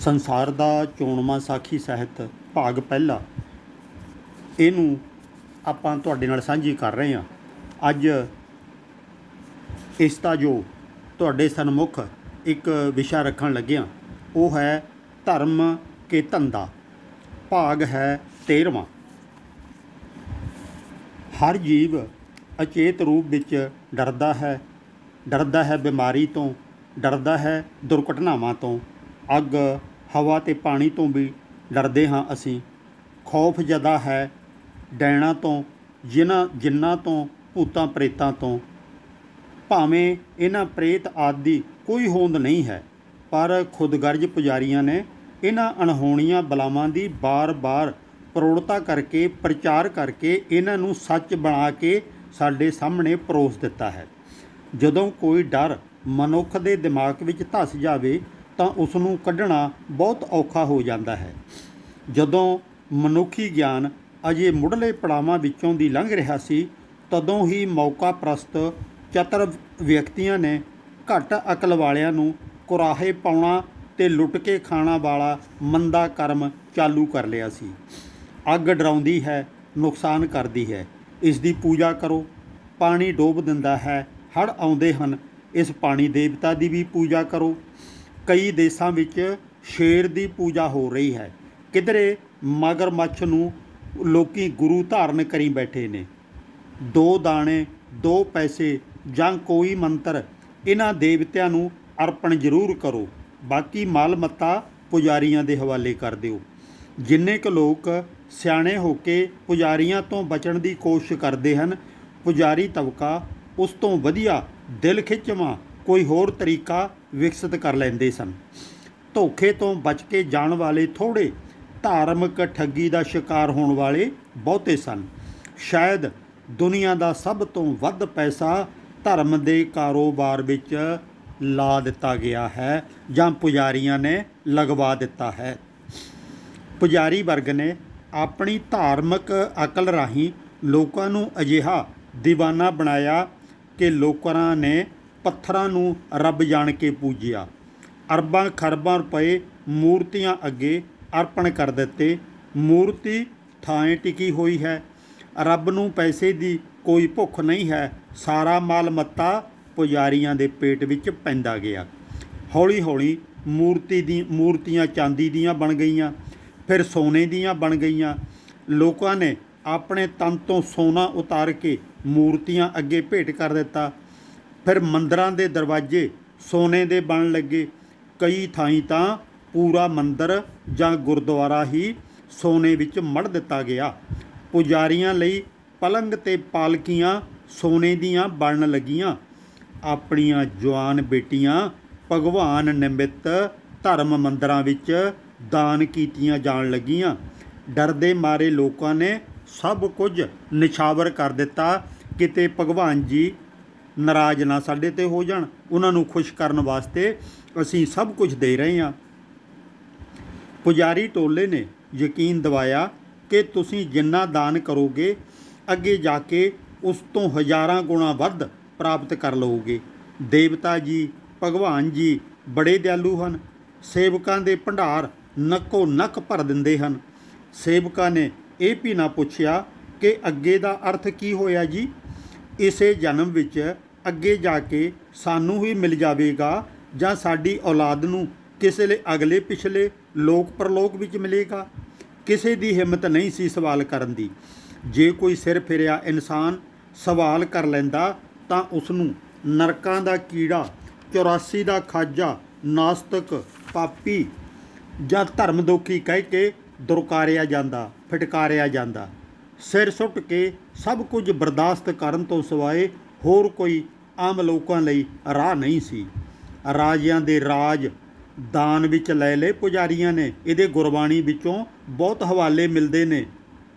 ਸੰਸਾਰ ਦਾ ਚੋਣਵਾਂ ਸਾਖੀ ਸਾਹਿਤ ਭਾਗ ਪਹਿਲਾ ਇਹਨੂੰ ਆਪਾਂ ਤੁਹਾਡੇ ਨਾਲ ਸਾਂਝੀ ਕਰ ਰਹੇ ਹਾਂ। ਅੱਜ ਇਸ ਦਾ ਜੋ ਤੁਹਾਡੇ ਸਨਮੁਖ ਇੱਕ ਵਿਸ਼ਾ ਰੱਖਣ ਲੱਗਿਆ ਉਹ ਹੈ ਧਰਮ ਕੇ ਧੰਦਾ। ਭਾਗ ਹੈ 13ਵਾਂ। ਹਰ ਜੀਵ ਅਚੇਤ ਰੂਪ ਵਿੱਚ ਡਰਦਾ ਹੈ ਬਿਮਾਰੀ ਤੋਂ, ਡਰਦਾ ਹੈ ਦੁਰਘਟਨਾਵਾਂ ਤੋਂ, ਅੱਗ ਹਵਾ ਅਤੇ ਪਾਣੀ ਤੋਂ ਵੀ ਡਰਦੇ ਹਾਂ ਅਸੀਂ। ਖੌਫ ਜ਼ਦਾ ਹੈ ਡੈਣਾ ਤੋਂ, ਜਿਨ੍ਹਾਂ ਤੋਂ, ਭੂਤਾਂ ਪ੍ਰੇਤਾਂ ਤੋਂ। ਭਾਵੇਂ ਇਹਨਾਂ ਪ੍ਰੇਤ ਆਦਿ ਦੀ ਕੋਈ ਹੋਂਦ ਨਹੀਂ ਹੈ, ਪਰ ਖੁਦਗਰਜ਼ ਪੁਜਾਰੀਆਂ ਨੇ ਇਹਨਾਂ ਅਣਹੋਣੀਆਂ ਬਲਾਵਾਂ ਦੀ ਬਾਰ-ਬਾਰ ਪ੍ਰੋੜਤਾ ਕਰਕੇ, ਪ੍ਰਚਾਰ ਕਰਕੇ ਇਹਨਾਂ ਨੂੰ ਸੱਚ ਬਣਾ ਕੇ ਸਾਡੇ ਸਾਹਮਣੇ ਪਰੋਸ ਦਿੱਤਾ ਹੈ। ਜਦੋਂ ਕੋਈ ਡਰ ਮਨੁੱਖ ਦੇ ਦਿਮਾਗ ਵਿੱਚ ਧੱਸ ਜਾਵੇ ਤਾਂ ਉਸ ਨੂੰ ਕੱਢਣਾ ਬਹੁਤ ਔਖਾ ਹੋ ਜਾਂਦਾ ਹੈ। ਜਦੋਂ ਮਨੁੱਖੀ ਗਿਆਨ ਅਜੇ ਮੁੱਢਲੇ ਪੜਾਵਾਂ ਵਿੱਚੋਂ ਦੀ ਲੰਘ ਰਿਹਾ ਸੀ, ਤਦੋਂ ਹੀ ਮੌਕਾ ਪ੍ਰਸਤ ਚਤਰ ਵਿਅਕਤੀਆਂ ਨੇ ਘੱਟ ਅਕਲ ਵਾਲਿਆਂ ਨੂੰ ਕੁਰਾਹੇ ਪਾਉਣਾ ਅਤੇ ਲੁੱਟ ਕੇ ਖਾਣਾ ਵਾਲਾ ਮੰਦਾ ਕਰਮ ਚਾਲੂ ਕਰ ਲਿਆ ਸੀ। ਅੱਗ ਡਰਾਉਂਦੀ ਹੈ, ਨੁਕਸਾਨ ਕਰਦੀ ਹੈ, ਇਸ ਦੀ ਪੂਜਾ ਕਰੋ। ਪਾਣੀ ਡੋਬ ਦਿੰਦਾ ਹੈ, ਹੜ੍ਹ ਆਉਂਦੇ ਹਨ, ਇਸ ਪਾਣੀ ਦੇਵਤਾ ਦੀ ਵੀ ਪੂਜਾ ਕਰੋ। ਕਈ ਦੇਸ਼ਾਂ ਵਿੱਚ ਸ਼ੇਰ ਦੀ ਪੂਜਾ ਹੋ ਰਹੀ ਹੈ, ਕਿਧਰੇ ਮਗਰਮੱਛ ਨੂੰ ਲੋਕੀ ਗੁਰੂ ਧਾਰਨ ਕਰੀ ਬੈਠੇ ਨੇ। 2 ਦਾਣੇ 2 ਪੈਸੇ ਜਾਂ ਕੋਈ ਮੰਤਰ ਇਹਨਾਂ ਦੇਵਤਿਆਂ ਨੂੰ ਅਰਪਣ ਜ਼ਰੂਰ ਕਰੋ, ਬਾਕੀ ਮਾਲ ਮੱਤਾ ਪੁਜਾਰੀਆਂ ਦੇ ਹਵਾਲੇ ਕਰ ਦਿਓ। ਜਿੰਨੇ ਕੁ ਲੋਕ ਸਿਆਣੇ ਹੋ ਕੇ ਪੁਜਾਰੀਆਂ ਤੋਂ ਬਚਣ ਦੀ ਕੋਸ਼ਿਸ਼ ਕਰਦੇ ਹਨ, ਪੁਜਾਰੀ ਤਬਕਾ ਉਸ ਤੋਂ ਵਧੀਆ ਦਿਲ ਖਿੱਚਵਾਂ ਕੋਈ ਹੋਰ ਤਰੀਕਾ ਵਿਕਸਿਤ ਕਰ ਲੈਂਦੇ ਸਨ। ਧੋਖੇ ਤੋਂ ਬਚ ਕੇ ਜਾਣ ਵਾਲੇ ਥੋੜ੍ਹੇ, ਧਾਰਮਿਕ ਠੱਗੀ ਦਾ ਸ਼ਿਕਾਰ ਹੋਣ ਵਾਲੇ ਬਹੁਤੇ ਸਨ। ਸ਼ਾਇਦ ਦੁਨੀਆ ਦਾ ਸਭ ਤੋਂ ਵੱਧ ਪੈਸਾ ਧਰਮ ਦੇ ਕਾਰੋਬਾਰ ਵਿੱਚ ਲਾ ਦਿੱਤਾ ਗਿਆ ਹੈ ਜਾਂ ਪੁਜਾਰੀਆਂ ਨੇ ਲਗਵਾ ਦਿੱਤਾ ਹੈ। ਪੁਜਾਰੀ ਵਰਗ ਨੇ ਆਪਣੀ ਧਾਰਮਿਕ ਅਕਲ ਰਾਹੀਂ ਲੋਕਾਂ ਨੂੰ ਅਜਿਹਾ ਦੀਵਾਨਾ ਬਣਾਇਆ ਕਿ ਲੋਕਾਂ ਨੇ ਪੱਥਰਾਂ ਨੂੰ ਰੱਬ ਜਾਣ ਕੇ ਪੂਜਿਆ। ਅਰਬਾਂ ਖਰਬਾਂ ਰੁਪਏ ਮੂਰਤੀਆਂ ਅੱਗੇ ਅਰਪਣ ਕਰ ਦਿੱਤੇ। ਮੂਰਤੀ ਥਾਂ ਟਿਕੀ ਹੋਈ ਹੈ, ਰੱਬ ਨੂੰ ਪੈਸੇ ਦੀ ਕੋਈ ਭੁੱਖ ਨਹੀਂ ਹੈ। ਸਾਰਾ ਮਾਲ ਮੱਤਾ ਪੁਜਾਰੀਆਂ ਦੇ ਪੇਟ ਵਿੱਚ ਪੈਂਦਾ ਗਿਆ। ਹੌਲੀ ਹੌਲੀ ਮੂਰਤੀਆਂ ਚਾਂਦੀ ਦੀਆਂ ਬਣ ਗਈਆਂ, ਫਿਰ ਸੋਨੇ ਦੀਆਂ ਬਣ ਗਈਆਂ। ਲੋਕਾਂ ਨੇ ਆਪਣੇ ਤਨ ਤੋਂ ਸੋਨਾ ਉਤਾਰ ਕੇ ਮੂਰਤੀਆਂ ਅੱਗੇ ਭੇਟ ਕਰ ਦਿੱਤਾ। ਫਿਰ ਮੰਦਰਾਂ ਦੇ ਦਰਵਾਜ਼ੇ ਸੋਨੇ ਦੇ ਬਣਨ ਲੱਗੇ। ਕਈ ਥਾਈਂ ਤਾਂ ਪੂਰਾ ਮੰਦਰ ਜਾਂ ਗੁਰਦੁਆਰਾ ਹੀ ਸੋਨੇ ਵਿੱਚ ਮੜ੍ਹ ਦਿੱਤਾ ਗਿਆ। ਪੁਜਾਰੀਆਂ ਲਈ ਪਲੰਗ ਤੇ ਪਾਲਕੀਆਂ ਸੋਨੇ ਦੀਆਂ ਬਣਨ ਲੱਗੀਆਂ। ਆਪਣੀਆਂ ਜਵਾਨ ਬੇਟੀਆਂ ਭਗਵਾਨ ਨਿਮਿਤ ਧਰਮ ਮੰਦਰਾਂ ਵਿੱਚ ਦਾਨ ਕੀਤੀਆਂ ਜਾਣ ਲੱਗੀਆਂ। ਡਰਦੇ ਮਾਰੇ ਲੋਕਾਂ ਨੇ ਸਭ ਕੁਝ ਨਿਛਾਵਰ ਕਰ ਦਿੱਤਾ, ਕਿਤੇ ਭਗਵਾਨ ਜੀ ਨਾਰਾਜ਼ ਨਾ ਸਾਡੇ 'ਤੇ ਹੋ ਜਾਣ। ਉਹਨਾਂ ਨੂੰ ਖੁਸ਼ ਕਰਨ ਵਾਸਤੇ ਅਸੀਂ ਸਭ ਕੁਝ ਦੇ ਰਹੇ ਹਾਂ। ਪੁਜਾਰੀ ਟੋਲੇ ਨੇ ਯਕੀਨ ਦਿਵਾਇਆ ਕਿ ਤੁਸੀਂ ਜਿੰਨਾ ਦਾਨ ਕਰੋਗੇ, ਅੱਗੇ ਜਾ ਕੇ ਉਸ ਤੋਂ ਹਜ਼ਾਰਾਂ ਗੁਣਾ ਵੱਧ ਪ੍ਰਾਪਤ ਕਰ ਲਓਗੇ। ਦੇਵਤਾ ਜੀ, ਭਗਵਾਨ ਜੀ ਬੜੇ ਦਿਆਲੂ ਹਨ। ਸੇਵਕਾਂ ਦੇ ਭੰਡਾਰ ਨੱਕੋ ਨੱਕ ਭਰ ਦਿੰਦੇ ਹਨ। ਸੇਵਕਾਂ ਨੇ ਇਹ ਵੀ ਨਾ ਪੁੱਛਿਆ ਕਿ ਅੱਗੇ ਦਾ ਅਰਥ ਕੀ ਹੋਇਆ ਜੀ। ਇਸੇ ਜਨਮ ਵਿੱਚ ਅੱਗੇ ਜਾ ਕੇ ਸਾਨੂੰ ਹੀ ਮਿਲ ਜਾਵੇਗਾ ਜਾਂ ਸਾਡੀ ਔਲਾਦ ਨੂੰ ਕਿਸੇ ਲਈ ਅਗਲੇ ਪਿਛਲੇ ਲੋਕ ਪਰਲੋਕ ਵਿੱਚ ਮਿਲੇਗਾ। ਕਿਸੇ ਦੀ ਹਿੰਮਤ ਨਹੀਂ ਸੀ ਸਵਾਲ ਕਰਨ ਦੀ। ਜੇ ਕੋਈ ਸਿਰ ਫਿਰਿਆ ਇਨਸਾਨ ਸਵਾਲ ਕਰ ਲੈਂਦਾ ਤਾਂ ਉਸ ਨੂੰ ਨਰਕਾਂ ਦਾ ਕੀੜਾ, 84 ਦਾ ਖਾਜਾ, ਨਾਸਤਕ, ਪਾਪੀ ਜਾਂ ਧਰਮਦੋਖੀ ਕਹਿ ਕੇ ਦੁਰਕਾਰਿਆ ਜਾਂਦਾ, ਫਟਕਾਰਿਆ ਜਾਂਦਾ। ਸਿਰ ਸੁੱਟ ਕੇ ਸਭ ਕੁਝ ਬਰਦਾਸ਼ਤ ਕਰਨ ਤੋਂ ਸਿਵਾਏ ਹੋਰ ਕੋਈ ਆਮ ਲੋਕਾਂ ਲਈ ਰਾਹ ਨਹੀਂ ਸੀ। ਰਾਜਿਆਂ ਦੇ ਰਾਜ ਦਾਨ ਵਿੱਚ ਲੈ ਲਏ ਪੁਜਾਰੀਆਂ ਨੇ। ਇਹਦੇ ਗੁਰਬਾਣੀ ਵਿੱਚੋਂ ਬਹੁਤ ਹਵਾਲੇ ਮਿਲਦੇ ਨੇ।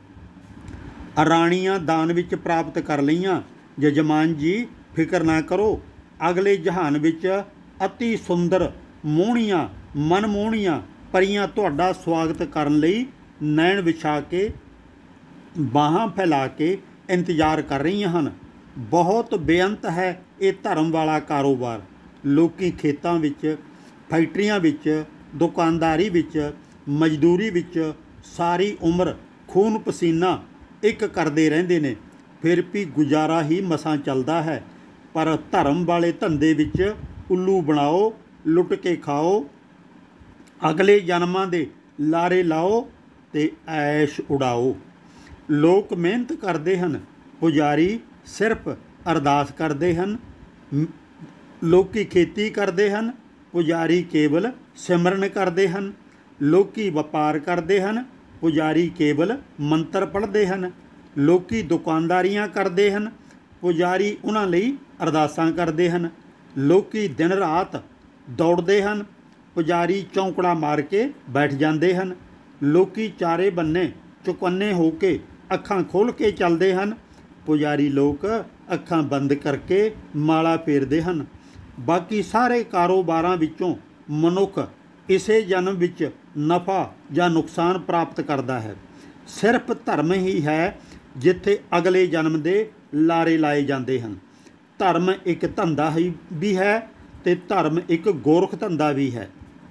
ਰਾਣੀਆਂ ਦਾਨ ਵਿੱਚ ਪ੍ਰਾਪਤ ਕਰ ਲਈਆਂ। ਜਜਮਾਨ ਜੀ ਫਿਕਰ ਨਾ ਕਰੋ, ਅਗਲੇ ਜਹਾਨ ਵਿੱਚ ਅਤੀ ਸੁੰਦਰ ਮੋਹਣੀਆਂ ਮਨਮੋਹਣੀਆਂ ਪਰੀਆਂ ਤੁਹਾਡਾ ਸਵਾਗਤ ਕਰਨ ਲਈ ਨੈਣ ਵਿਛਾ ਕੇ, ਬਾਹਾਂ ਫੈਲਾ ਕੇ ਇੰਤਜ਼ਾਰ ਕਰ ਰਹੀਆਂ ਹਨ। ਬਹੁਤ ਬੇਅੰਤ ਹੈ ਇਹ ਧਰਮ ਵਾਲਾ ਕਾਰੋਬਾਰ। ਲੋਕੀ ਖੇਤਾਂ ਵਿੱਚ, ਫੈਕਟਰੀਆਂ ਵਿੱਚ दुकानदारी विच मजदूरी विच सारी उम्र खून पसीना एक करते रहंदे ने, फिर भी गुजारा ही मसां चलदा है। पर धर्म वाले धंधे विच उल्लू बनाओ, लुट के खाओ, अगले जन्मां दे लारे लाओ ते ऐश उड़ाओ। लोग मेहनत करते हैं, पुजारी सिर्फ अरदास करते हैं। लोकी खेती करते हैं, पुजारी केवल सिमरन करते हैं। लोकी वपार करते हैं, पुजारी केवल मंत्र पढ़ते हैं। लोकी दुकानदारियां करते हैं, पुजारी उन्हां लई अरदासां करते हैं। लोकी दिन रात दौड़ते हैं, पुजारी चौंकड़ा मार के बैठ जाते हैं। लोकी चारे बन्ने चौकन्ने होके अखां खोल के चलते हैं, पुजारी लोग अखां बंद करके माला फेरते हैं। बाकी सारे कारोबारां विचों मनुख इसे जन्म विच नफ़ा या नुकसान प्राप्त करता है। सिर्फ धर्म ही है जिथे अगले जन्म के लारे लाए जाते हैं। धर्म एक धंधा ही भी है ते धर्म एक गोरख धंधा भी है।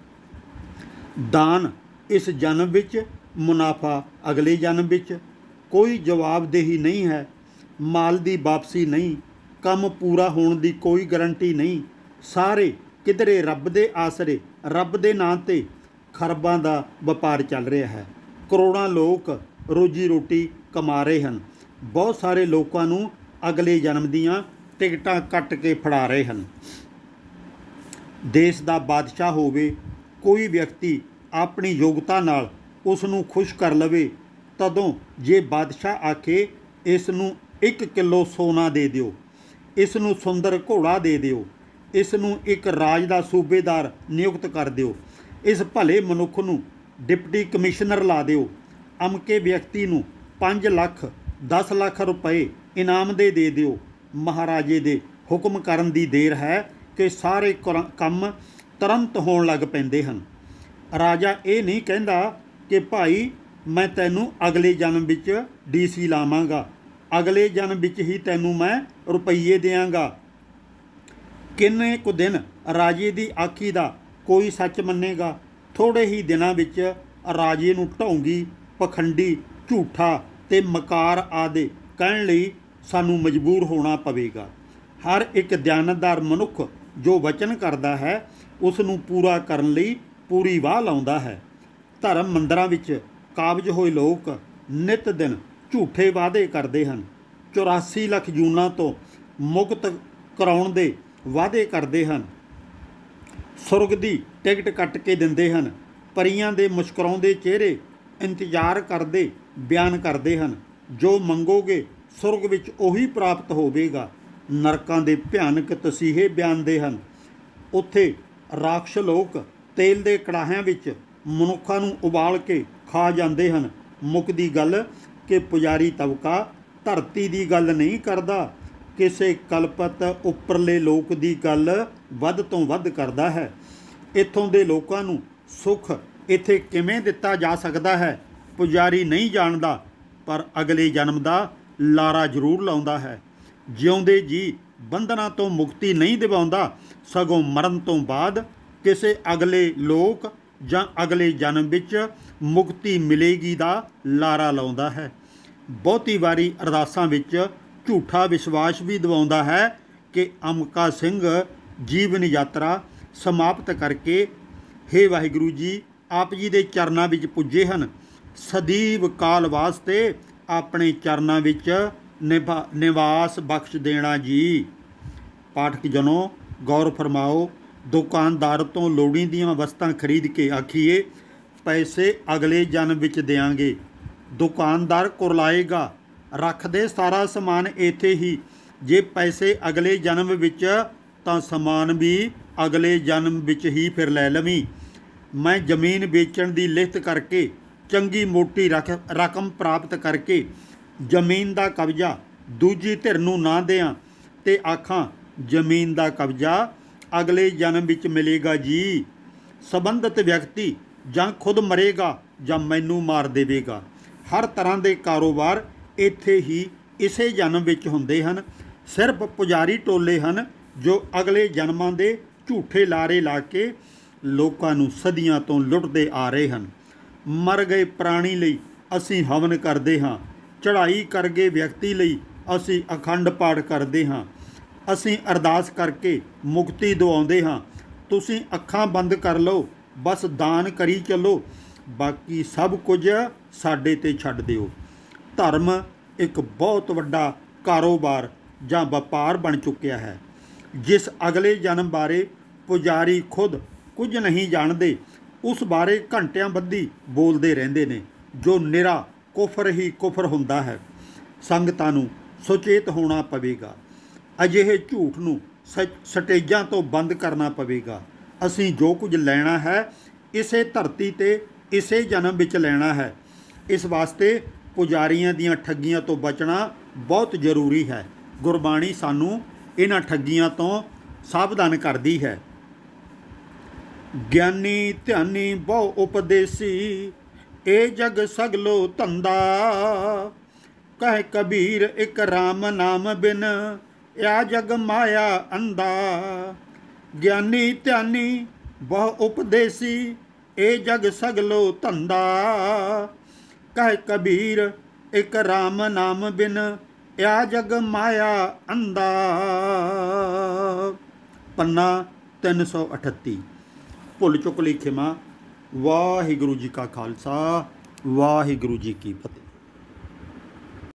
दान इस जन्म विच, मुनाफा अगले जन्म विच। कोई जवाबदेही नहीं है, माल की वापसी नहीं, काम पूरा होने की कोई गारंटी नहीं। सारे किधरे रब दे आसरे, रब दे नां ते खरबां दा वपार चल रहा है। करोड़ां लोग रोजी रोटी कमा रहे हैं। बहुत सारे लोगों नूं अगले जन्म दियां टिकटां कट के फड़ा रहे हैं। देश का बादशाह होवे, कोई व्यक्ति अपनी योग्यता नाल उस नूं खुश कर लवे, तदों जे बादशाह आखे इस नूं 1 किलो सोना दे दिओ, इस नूं सुंदर घोड़ा दे दिओ, इस नूं एक राज का सूबेदार नियुक्त कर दिओ, इस भले मनुख नूं डिप्टी कमिश्नर ला दिओ, अमके व्यक्ति नूं 5 लाख 10 लाख रुपए इनाम दे दिओ। महाराजे दे हुक्म करन दी देर है कि सारे काम तुरंत होण लग पैंदे हन। राजा ये नहीं कहंदा कि भाई मैं तैनूं अगले जन्म विच DC लावांगा, अगले जन्म विच ही तैनूं मैं रुपये देंगा। किन्ने कु दिन राजे दी आखी दा कोई सच मन्नेगा। थोड़े ही दिनां विच राजे नूं ढोंगी, पखंडी, झूठा ते मकार आदि कहण लई सानूं मजबूर होना पवेगा। हर एक दयानतदार मनुख जो वचन करता है उस नूं पूरा करन लई पूरी वाह लाउंदा है। धर्म मंदिरां विच काबज होए लोग नित दिन झूठे वादे करते हैं। 84 ਲੱਖ जूनां तो मुक्त कराउण दे वादे करते हैं। सुरग की टिकट कट के दिंदे हैं। परियां दे मुस्कुराउंदे चेहरे इंतजार करते बयान करते हैं। जो मंगोगे सुरग विच उही प्राप्त होवेगा। नरकां दे भयानक तसीहे बयानदे हैं। उत्थे राक्षस लोग तेल दे कड़ाहियां विच मनुखां नूं उबाल के खा जाते हैं। मुकदी गल कि पुजारी तबका धरती की गल नहीं करता, किसी कलपत उपरले लोक की गल वध तो वध करता है। इत्थों दे लोकां नूं सुख इत्थे किवें दिता जा सकता है पुजारी नहीं जानता, पर अगले जन्म का लारा जरूर लाउंदा है। जिउंदे जी बंधना तो मुक्ति नहीं दिवाउंदा, सगों मरण तो बाद किसी अगले लोक जां अगले जन्म विच मुक्ति मिलेगी दा लारा लाउंदा है। बहुती वारी अरदासां विच झूठा विश्वास भी दिवाउंदा है कि अमका सिंह जीवन यात्रा समाप्त करके हे वाहिगुरू जी आप जी दे चरनां विच पुजे हन, सਦੀव काल वास्ते अपने चरनां विच निवास बख्श देना जी। पाठक जनों गौर फरमाओ, दुकानदार तो लोड़ींदियां वस्तां खरीद के आखिए पैसे अगले जन्म विच देंगे, दुकानदार कुरलाएगा रख दे सारा समान इत्थे ही, जे पैसे अगले जन्म विच तां समान भी अगले जन्म विच ही फिर लै लवीं। मैं जमीन बेचण दी लिखत करके चंगी मोटी रकम प्राप्त करके जमीन का कब्जा दूजी धिर नूं ना दें ते आखां जमीन का कब्जा अगले जन्म विच मिलेगा जी। संबंधित व्यक्ति जां खुद मरेगा जां मैनू मार देवेगा। हर तरह के कारोबार इत्थे ही इसे जन्म विच हुंदे हन। सिर्फ पुजारी टोले हन जो अगले जन्मां दे झूठे लारे ला के ਲੋਕਾਂ ਨੂੰ ਸਦੀਆਂ ਤੋਂ ਲੁੱਟਦੇ ਆ ਰਹੇ ਹਨ। ਮਰ ਗਏ ਪ੍ਰਾਣੀ ਲਈ ਅਸੀਂ ਹਵਨ ਕਰਦੇ ਹਾਂ। ਚੜ੍ਹਾਈ ਕਰ ਗਏ ਵਿਅਕਤੀ ਲਈ ਅਸੀਂ ਅਖੰਡ ਪਾਠ ਕਰਦੇ ਹਾਂ। ਅਸੀਂ ਅਰਦਾਸ ਕਰਕੇ ਮੁਕਤੀ ਦਿਵਾਉਂਦੇ ਹਾਂ। ਤੁਸੀਂ ਅੱਖਾਂ ਬੰਦ ਕਰ ਲਓ, ਬਸ ਦਾਨ ਕਰੀ ਚੱਲੋ, ਬਾਕੀ ਸਭ ਕੁਝ ਸਾਡੇ 'ਤੇ ਛੱਡ ਦਿਓ। ਧਰਮ ਇੱਕ ਬਹੁਤ ਵੱਡਾ ਕਾਰੋਬਾਰ ਜਾਂ ਵਪਾਰ ਬਣ ਚੁੱਕਿਆ ਹੈ, ਜਿਸ ਅਗਲੇ ਜਨਮ ਬਾਰੇ ਪੁਜਾਰੀ ਖੁਦ ਕੁਝ ਨਹੀਂ ਜਾਣਦੇ, ਉਸ ਬਾਰੇ ਘੰਟਿਆਂ ਬੱਧੀ ਬੋਲਦੇ ਰਹਿੰਦੇ ਨੇ, ਜੋ ਨਿਰਾ ਕੁਫਰ ਹੀ ਕੁਫਰ ਹੁੰਦਾ ਹੈ। ਸੰਗਤਾਂ ਨੂੰ ਸੁਚੇਤ ਹੋਣਾ ਪਵੇਗਾ। ਅਜਿਹੇ ਝੂਠ ਨੂੰ ਸਟੇਜਾਂ ਤੋਂ ਬੰਦ ਕਰਨਾ ਪਵੇਗਾ। ਅਸੀਂ ਜੋ ਕੁਝ ਲੈਣਾ ਹੈ ਇਸੇ ਧਰਤੀ 'ਤੇ ਇਸੇ ਜਨਮ ਵਿੱਚ ਲੈਣਾ ਹੈ। ਇਸ ਵਾਸਤੇ ਪੁਜਾਰੀਆਂ ਦੀਆਂ ਠੱਗੀਆਂ ਤੋਂ ਬਚਣਾ ਬਹੁਤ ਜ਼ਰੂਰੀ ਹੈ। ਗੁਰਬਾਣੀ ਸਾਨੂੰ ਇਹਨਾਂ ਠੱਗੀਆਂ ਤੋਂ ਸਾਵਧਾਨ ਕਰਦੀ ਹੈ। ਗਿਆਨੀ ਧਿਆਨੀ ਬਹੁ ਉਪਦੇਸੀ, ਇਹ ਜਗ ਸਗਲੋ ਧੰਦਾ। ਕਹਿ ਕਬੀਰ ਇੱਕ ਰਾਮ ਨਾਮ ਬਿਨ, ਆ ਜਗ ਮਾਇਆ ਅੰਧਾ। ਗਿਆਨੀ ਧਿਆਨੀ ਬਹੁ ਉਪਦੇਸੀ, ਇਹ ਜਗ ਸਗਲੋ ਧੰਦਾ। ਕਹਿ ਕਬੀਰ ਇੱਕ ਰਾਮ ਨਾਮ ਬਿਨ, ਆ ਜਗ ਮਾਇਆ ਅੰਧਾ। ਪੰਨਾ 338। ਭੁੱਲ ਚੁੱਕ ਲਈ ਖਿਮਾ। ਵਾਹਿਗੁਰੂ ਜੀ ਕਾ ਖਾਲਸਾ, ਵਾਹਿਗੁਰੂ ਜੀ ਕੀ ਫਤਿਹ।